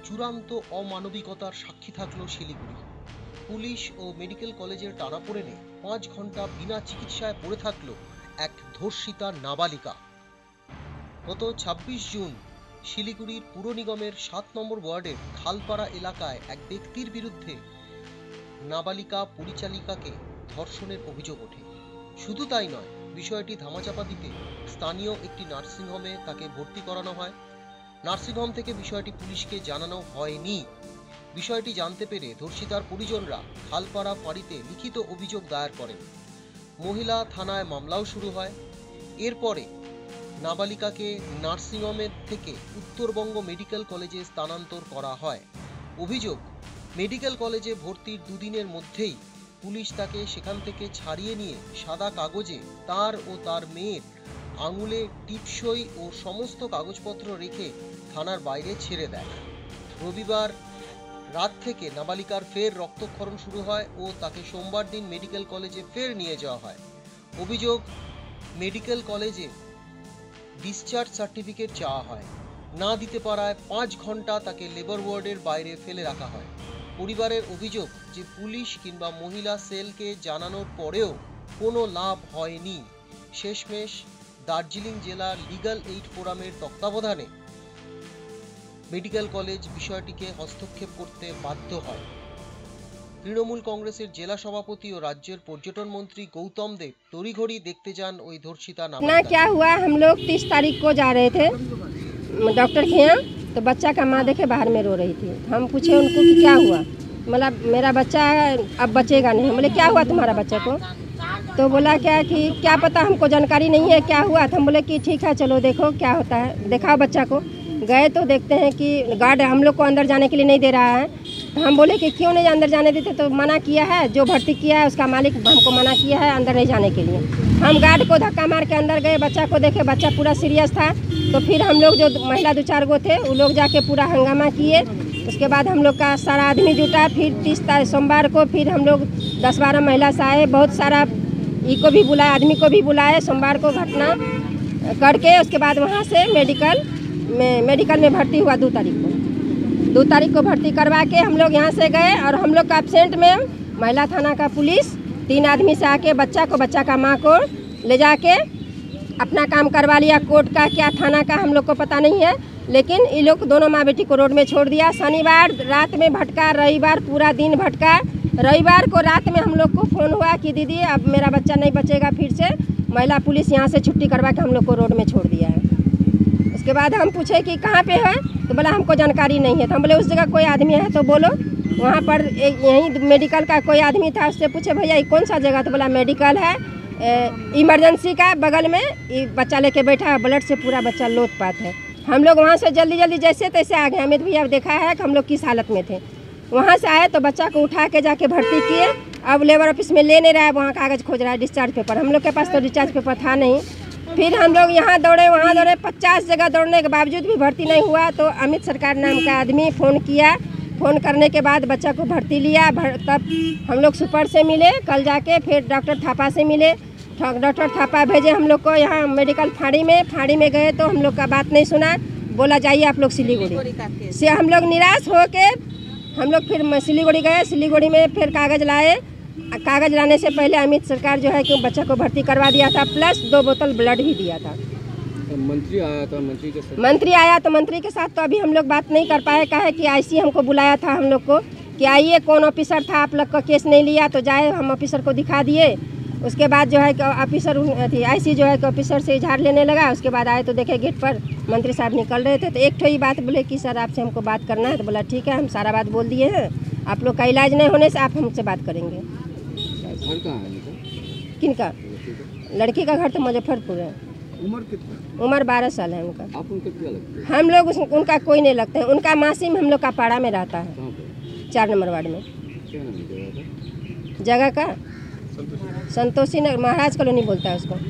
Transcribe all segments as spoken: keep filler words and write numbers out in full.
চূড়ান্ত অমানবিকতার সাক্ষী থাকল শিলিগুড়ি। পুলিশ ও মেডিকেল কলেজের টানাপোড়েনে পাঁচ ঘন্টা বিনা চিকিৎসায় পড়ে থাকল এক ধর্ষিতা নাবালিকা। গত ছাব্বিশ জুন শিলিগুড়ির পুর নিগমের সাত নম্বর ওয়ার্ডের খালপাড়া এলাকায় এক ব্যক্তির বিরুদ্ধে নাবালিকা পরিচালিকাকে ধর্ষণের অভিযোগ ওঠে। শুধু তাই নয়, বিষয়টি ধামাচাপা দিতে স্থানীয় একটি নার্সিংহোমে তাকে ভর্তি করানো হয়। নার্সিংহোম থেকে বিষয়টি পুলিশকে জানানো হয়নি। বিষয়টি জানতে পেরে ধর্ষিতার পরিজনরা খালপাড়া ফাঁড়িতে লিখিত অভিযোগ দায়ের করেন। মহিলা থানায় মামলাও শুরু হয়। এরপরে নাবালিকাকে নার্সিংহোমের থেকে উত্তরবঙ্গ মেডিকেল কলেজে স্থানান্তর করা হয়। অভিযোগ, মেডিকেল কলেজে ভর্তির দুদিনের মধ্যেই পুলিশ তাকে সেখান থেকে ছাড়িয়ে নিয়ে সাদা কাগজে তার ও তার মেয়ের আঙুলে টিপসই ও সমস্ত কাগজপত্র রেখে থানার বাইরে ছেড়ে দেয়। রবিবার রাত থেকে নাবালিকার ফের রক্তক্ষরণ শুরু হয় ও তাকে সোমবার দিন মেডিকেল কলেজে ফের নিয়ে যাওয়া হয়। অভিযোগ, মেডিকেল কলেজে ডিসচার্জ সার্টিফিকেট চাওয়া হয়, না দিতে পারায় পাঁচ ঘন্টা তাকে লেবার ওয়ার্ডের বাইরে ফেলে রাখা হয়। পরিবারের অভিযোগ যে পুলিশ কিংবা মহিলা সেলকে জানানোর পরেও কোনো লাভ হয়নি। শেষমেশ দার্জিলিং জেলা লিগ্যাল এইড ফোরামের তত্ত্বাবধানে মেডিকেল কলেজ বিষয়টিকে হস্তক্ষেপ করতে বাধ্য হয়। তৃণমূল কংগ্রেসের জেলা সভাপতি ও রাজ্যের পর্যটন মন্ত্রী গৌতম দেব তড়িঘড়ি দেখতে যান ওই ধর্ষিতা ना क्या हुआ, हम लोग तीस तारीख को जा रहे थे डॉक्टर के यहाँ, तो बच्चा का माँ देखे बाहर में रो रही थी। हम पूछे उनको कि क्या हुआ, मतलब मेरा बच्चा अब बचेगा नहीं। बोले क्या हुआ तुम्हारा बच्चे को, तो बोला क्या कि क्या पता, हमको जानकारी नहीं है क्या हुआ। तो हम बोले कि ठीक है चलो देखो क्या होता है, दिखाओ बच्चा को। गए तो देखते हैं कि गार्ड हम लोग को अंदर जाने के लिए नहीं दे रहा है। तो हम बोले कि क्यों नहीं अंदर जाने देते, तो मना किया है, जो भर्ती किया है उसका मालिक हमको मना किया है अंदर नहीं जाने के लिए। हम गार्ड को धक्का मार के अंदर गए, बच्चा को देखे बच्चा पूरा सीरियस था। तो फिर हम लोग जो महिला दो चार गो थे वो लोग जाके पूरा हंगामा किए। उसके बाद हम लोग का सारा आदमी जुटा। फिर तीस तारीख सोमवार को फिर हम लोग दस बारह महिला से आए, बहुत सारा ई को भी बुलाया, आदमी को भी बुलाए। सोमवार को घटना करके उसके बाद वहाँ से मेडिकल में मेडिकल में भर्ती हुआ। दो तारीख को दो तारीख को भर्ती करवा के हम लोग यहाँ से गए और हम लोग का एब्सेंट में महिला थाना का पुलिस तीन आदमी से आके बच्चा को, बच्चा का माँ को ले जाके अपना काम करवा लिया। कोर्ट का क्या थाना का हम लोग को पता नहीं है, लेकिन ये लोग दोनों माँ बेटी को रोड में छोड़ दिया। शनिवार रात में भटका, रविवार पूरा दिन भटका। रविवार को रात में हम लोग को फ़ोन हुआ कि दीदी अब मेरा बच्चा नहीं बचेगा। फिर से महिला पुलिस यहाँ से छुट्टी करवा के हम लोग को रोड में छोड़ दिया है। उसके बाद हम पूछे कि कहाँ पे है, तो बोला हमको जानकारी नहीं है। तो हम बोले उस जगह कोई आदमी है तो बोलो। वहाँ पर एक यहीं मेडिकल का कोई आदमी था, उससे पूछे भैया ये कौन सा जगह, तो बोला मेडिकल है इमरजेंसी का बगल में, ये बच्चा लेके बैठा है, ब्लड से पूरा बच्चा लोथपात है। हम लोग वहाँ से जल्दी जल्दी जैसे तैसे आ गए। अमित भैया देखा है कि हम लोग किस हालत में थे। वहाँ से आए तो बच्चा को उठा के जाके भर्ती किए। अब लेबर ऑफिस में ले नहीं रहा है, वहाँ कागज़ खोज रहा है डिस्चार्ज पेपर। हम लोग के पास तो डिस्चार्ज पेपर था नहीं। फिर हम लोग यहाँ दौड़े वहाँ दौड़े, पचास जगह दौड़ने के बावजूद भी भर्ती नहीं हुआ। तो अमित सरकार नाम का आदमी फ़ोन किया। फ़ोन करने के बाद बच्चा को भर्ती लिया। तब हम लोग सुपर से मिले, कल जाके फिर डॉक्टर थापा से मिले। डॉक्टर थापा भेजे हम लोग को यहाँ मेडिकल फाड़ी में। फाड़ी में गए तो हम लोग का बात नहीं सुना, बोला जाइए आप लोग सिलीगुड़ी से। हम लोग निराश हो के हम लोग फिर सिलीगुड़ी गए। सिलीगुड़ी में फिर कागज़ लाए। कागज़ लाने से पहले अमित सरकार जो है कि बच्चा को भर्ती करवा दिया था, प्लस दो बोतल ब्लड भी दिया था। मंत्री आया था, मंत्री के साथ मंत्री आया तो मंत्री के साथ तो अभी हम लोग बात नहीं कर पाए। कहा है कि आईसी हमको बुलाया था हम लोग को कि आइए कौन ऑफिसर था, आप लोग का केस नहीं लिया, तो जाए। हम ऑफिसर को दिखा दिए। उसके बाद जो है कि ऑफिसर थी आईसी जो है कि ऑफिसर से इजहार लेने लगा। उसके बाद आए तो देखे गेट पर मंत्री साहब निकल रहे थे। तो एक ठो ही बात बोले कि सर आपसे हमको बात करना है। तो बोला ठीक है, हम सारा बात बोल दिए हैं, आप लोग का इलाज नहीं होने से आप हमसे बात करेंगे। घर कहाँ है? किनका? लड़की का घर तो मुजफ्फरपुर है। उम्र कितना? उम्र बारह साल है उनका। आप उनके क्या लगते हैं? हम लोग उनका कोई नहीं लगते हैं। उनका मासी में हम लोग का पाड़ा में रहता है, चार नंबर वार्ड में। क्या नाम है जगह का? संतोषी नगर, महाराज कॉलोनी बोलता है उसको।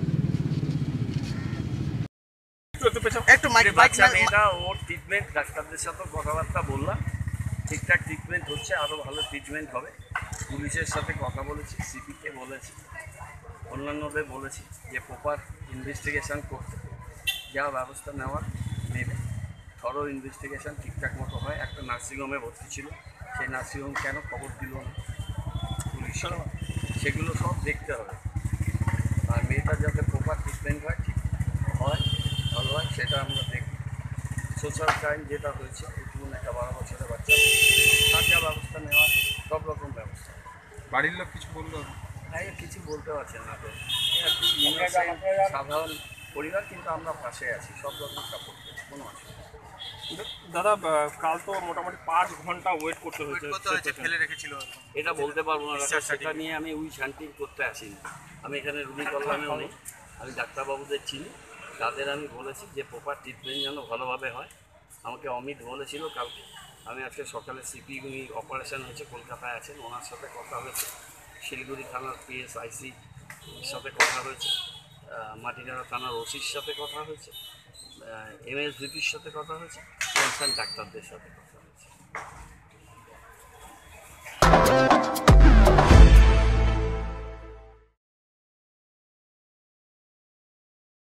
বাচ্চা মেয়েটা ওর ট্রিটমেন্ট ডাক্তারদের সাথে কথাবার্তা বললাম, ঠিকঠাক ট্রিটমেন্ট হচ্ছে, আরও ভালো ট্রিটমেন্ট হবে। পুলিশের সাথে কথা বলেছি, সিপিকে বলেছি, অন্যান্যদের বলেছি যে প্রপার ইনভেস্টিগেশন করতে, যা ব্যবস্থা নেওয়ার নেবে। থরো ইনভেস্টিগেশন ঠিকঠাক মতো হয়। একটা নার্সিংহোমে ভর্তি ছিল, সেই নার্সিংহোম কেন খবর দিল না পুলিশ, সেগুলো সব দেখতে হবে। আর মেয়েটার যাতে প্রপার ট্রিটমেন্ট হয়, ঠিক হয়, ভালো হয়, সেটা আমরা দেখব। সোশ্যাল ক্রাইম যেটা হয়েছে, এইটুকু একটা বারো বছরের বাচ্চা, তার যা ব্যবস্থা নেওয়া, সব রকম ব্যবস্থা। বাড়ির লোক কিছু বললো? তাই কিছু বলতে পারছেন না তো, এরা খুব innocent, সাধারণ পরিবার, কিন্তু আমরা পাশে আছি, সব রকম সাপোর্ট করছি, কোনো অসুবিধা নেই। দাদা বা- কাল তো মোটামুটি পাঁচ ঘন্টা ওয়েট করতে হয়েছে, ফেলে রেখেছিল। এটা বলতে পারবো না দাদা, সেটা নিয়ে আমি উইচ হান্টিং করতে আসিনি। আমি এখানে রুগী কল্যাণেও নেই, আমি ডাক্তারবাবুদের চিনি, তাদের আমি বলেছি যে প্রপার ট্রিটমেন্ট যেন ভালোভাবে হয়। আমাকে অমিত বলেছিল কালকে, আমি আজকে সকালে সিপি উনি অপারেশন হয়েছে, কলকাতায় আছেন, ওনার সাথে কথা হয়েছে। শিলিগুড়ি থানার পিএস আইসি সাথে কথা হয়েছে, মাটিগাড়া থানার ওসির সাথে কথা হয়েছে, এমএসভিপির সাথে কথা হয়েছে, কনসার্ন ডাক্তারদের সাথে কথা হয়েছে।